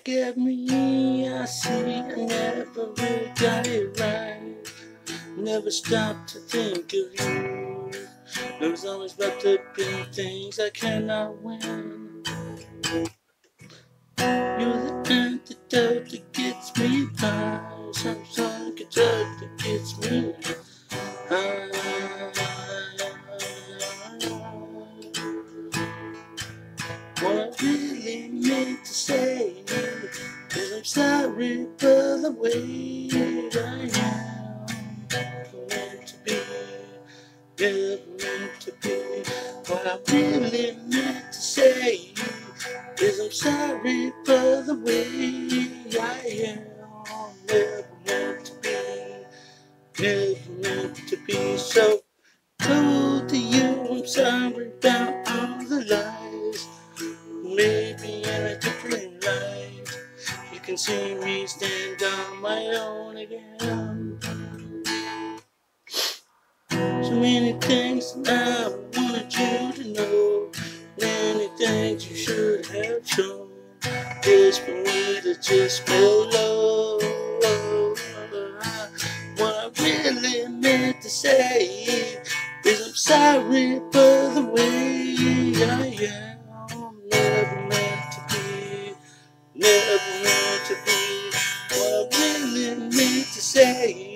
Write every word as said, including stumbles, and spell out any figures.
back at me, I see I never really got it right. Never stopped to think of you. There was always wrapped up in things I cannot win. You're the antidote that gets me by. Some song drug that gets me high. What I really meant to say is I'm sorry for the way I am. Never meant to be, never meant to be. What I really meant to say is I'm sorry for the way I am. Never meant to be, never meant to be. So cold to you, I'm sorry about all the lies. Maybe in a different light, you can see me stand on my own again. So many things that I wanted you to know, many things you should have shown. Just for me to just feel low. What I really meant to say is I'm sorry for the way I am. Never meant to be, never meant to be. What I really meant to say